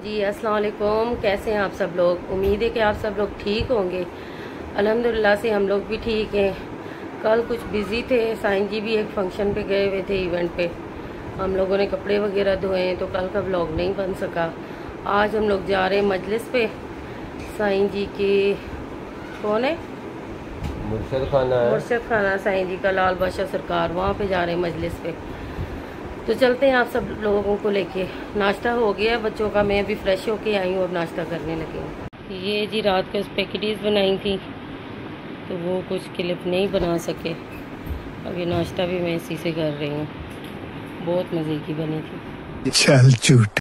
जी अस्सलाम वालेकुम। कैसे हैं आप सब लोग? उम्मीद है कि आप सब लोग ठीक होंगे। अल्हम्दुलिल्लाह से हम लोग भी ठीक हैं। कल कुछ बिज़ी थे, साईं जी भी एक फंक्शन पे गए हुए थे, इवेंट पे। हम लोगों ने कपड़े वगैरह धोए तो कल का व्लॉग नहीं बन सका। आज हम लोग जा रहे हैं मजलिस पे। साईं जी की कौन है? मुर्शद खाना साईं जी का लाल बादशाह सरकार, वहाँ पे जा रहे हैं मजलिस पे। तो चलते हैं आप सब लोगों को लेके। नाश्ता हो गया बच्चों का, मैं अभी फ्रेश होके आई हूँ और नाश्ता करने लगी हूँ। ये जी रात को स्पेगेटीज बनाई थी तो वो कुछ क्लिप नहीं बना सके। अभी नाश्ता भी मैं इसी से कर रही हूँ। बहुत मज़े की बनी थी। चल झूठ।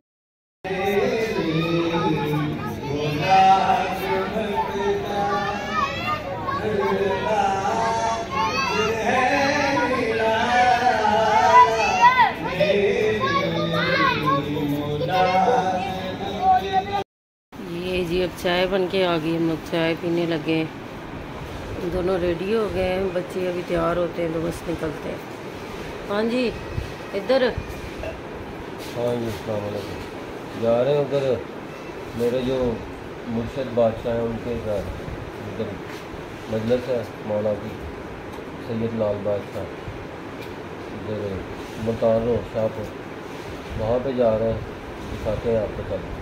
ये जी अब चाय बन के आ गई, हम लोग चाय पीने लगे। दोनों रेडी हो गए हैं, बच्चे अभी तैयार होते हैं तो बस निकलते हैं। हाँ जी इधर। हाँ जी अस्सलाम वालेकुम। जा रहे हैं उधर, मेरे जो मुर्शद बादशाह हैं उनके घर, उधर मजलिस है मौला की, सैयद लाल बादशाह, उधर मुल्तान रोड शाहपुर, वहाँ पे जा रहे हैं। दिखाते हैं आपको कल।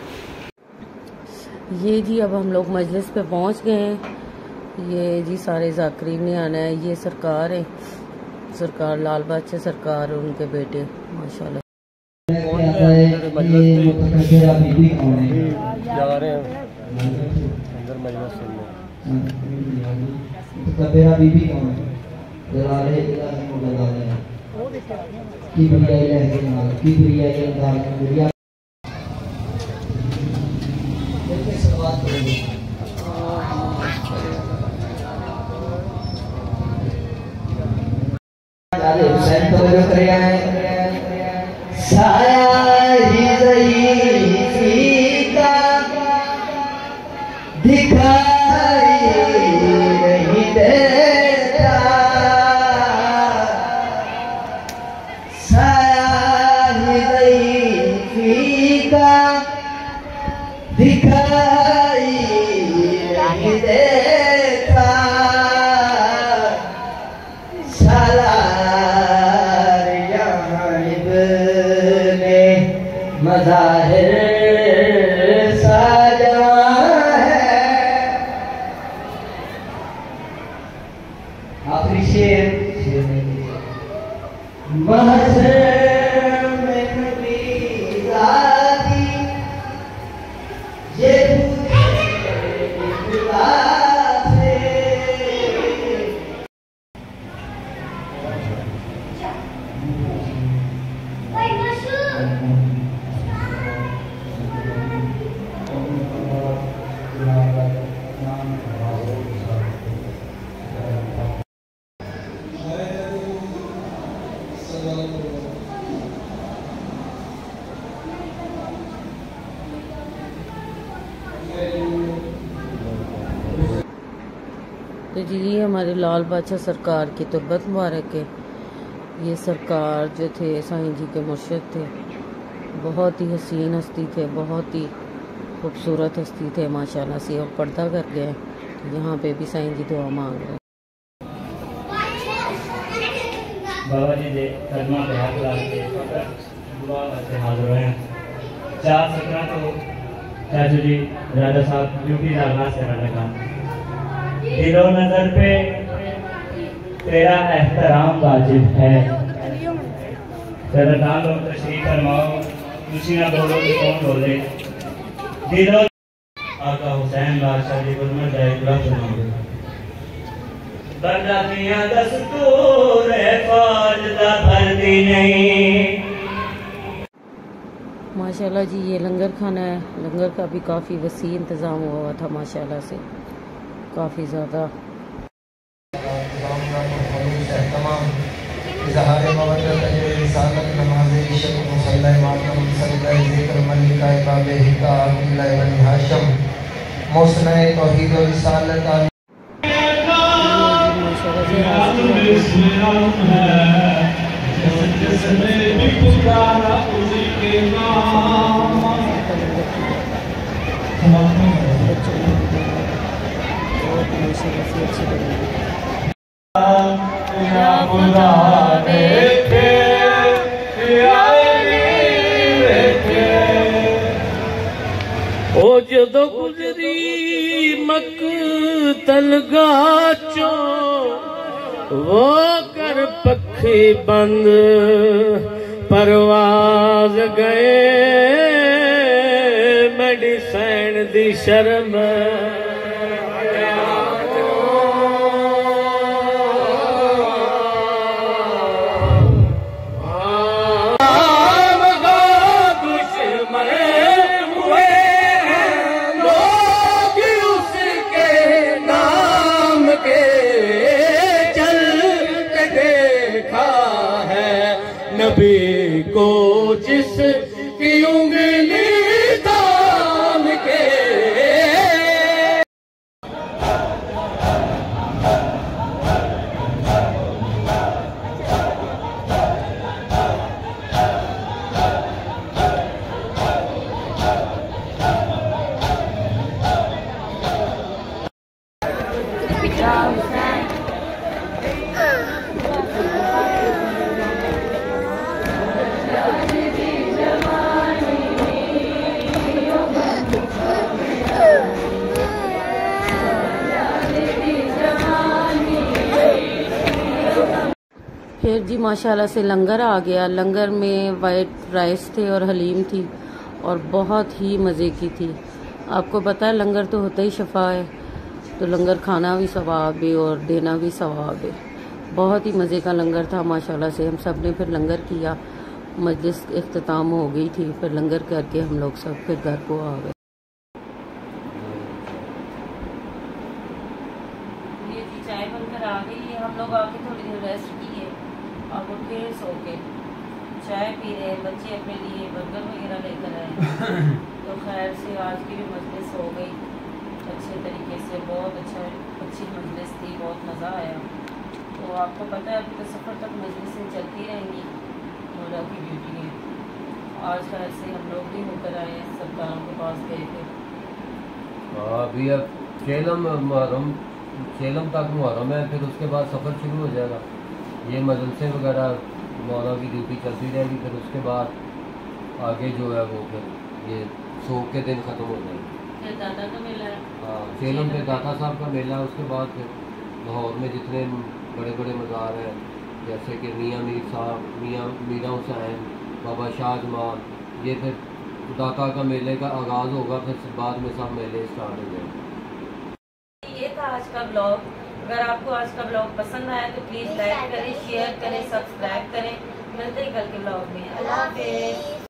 ये जी अब हम लोग मजलिस पे पहुंच गए हैं। ये जी सारे ज़ाकरीन ने आना है। ये सरकार है, सरकार लाल बादशाह सरकार और उनके बेटे माशाल्लाह जा रहे हैं अंदर मजलिस सुनने। दिखाई नहीं देता फीका, दिखाई नहीं देता सालार यहाँ इब्ने मज़ाहिर आखिरी शेर तो जी ये हमारे लाल बादशाह सरकार की तुर्बत मुबारक है। ये सरकार जो थे साईं जी के मुर्शिद थे, बहुत ही हसीन हस्ती थे, बहुत ही खूबसूरत हस्ती थे माशाल्लाह से। और पर्दा कर गए, यहाँ पे भी साईं जी दुआ मांग रहे हैं। बाबा जी दे कदमा पे हाथ ला के दुआ करते हाजिर हैं। 4-17 को चाचू जी राजा साहब ड्यूटी डालना से लगा। दिलो नजर पे तेरा एहतराम वाजिब है। सरदार लोग तशरीफ फरमाओ, खुशियां बोलो कि कौन बोले। दिलो आका हुसैन बादशाह जी को मैं जायज़ा सुनाऊंगा। बंदा मियां दस्तूर है फौज दा भरती नहीं। माशाल्लाह जी ये लंगर खाना है। लंगर का भी काफ़ी वसी इंतज़ाम हुआ था माशाल्लाह से, काफ़ी ज़्यादा। माशाल्लाह से अच्छी बनी है। ओ जदों गुजरी मकतल गाचो वो कर पखी बंद परवाज गए मेडिसन दी शर्म नबी को जिस की उंगली थाम के फिर जी माशाल्लाह से लंगर आ गया। लंगर में वाइट राइस थे और हलीम थी और बहुत ही मज़े की थी। आपको पता है लंगर तो होता ही शफा है, तो लंगर खाना भी सवाब है और देना भी सवाब है। बहुत ही मज़े का लंगर था माशाल्लाह से। हम सब ने फिर लंगर किया, मजलिस इख्तिताम हो गई थी, फिर लंगर करके हम लोग सब फिर घर को आ गए। ये जी चाय बनकर आ गई है। हम लोग आके थोड़ी देर रेस्ट किए और उठ के सो के चाय पी रहे हैं। बच्चे अपने लिए बर्गर वगैरह लेकर आए। तो खैर से आज की भी मजलिस हो गई अच्छे तरीके से। बहुत अच्छी मजलिस थी, बहुत मज़ा आया। तो आपको पता है अभी तो सफ़र तक मजलिसें चलती रहेंगी, मौला की ड्यूटी है। आज खैर से हम लोग भी होकर आए, सरकारों के पास गए थे। अभी अब चेलम तक मुहर्रम है, फिर उसके बाद सफ़र शुरू हो जाएगा। ये मजलसे वगैरह मौला की ड्यूटी चलती रहेगी। फिर उसके बाद आगे जो है वो फिर ये सोख के दिन ख़त्म हो जाएंगे। फिर दादा का मेला है। हाँ, चेलम पे दाता साहब का मेला है। उसके बाद फिर लाहौर में जितने बड़े बड़े मज़ार हैं, जैसे कि मियाँ मीर साहब, मीरा हुसैन, बाबा शाहजमान, ये फिर दाता का मेले का आगाज़ होगा। फिर बाद में सब मेले स्टार्ट हो जाएंगे। ये था आज का ब्लॉग। अगर आपको आज का ब्लॉग पसंद आया तो प्लीज़ लाइक करें, शेयर करें, सब्सक्राइब करें। मिलते हैं कल के ब्लॉग में। अल्लाह हाफ़िज़।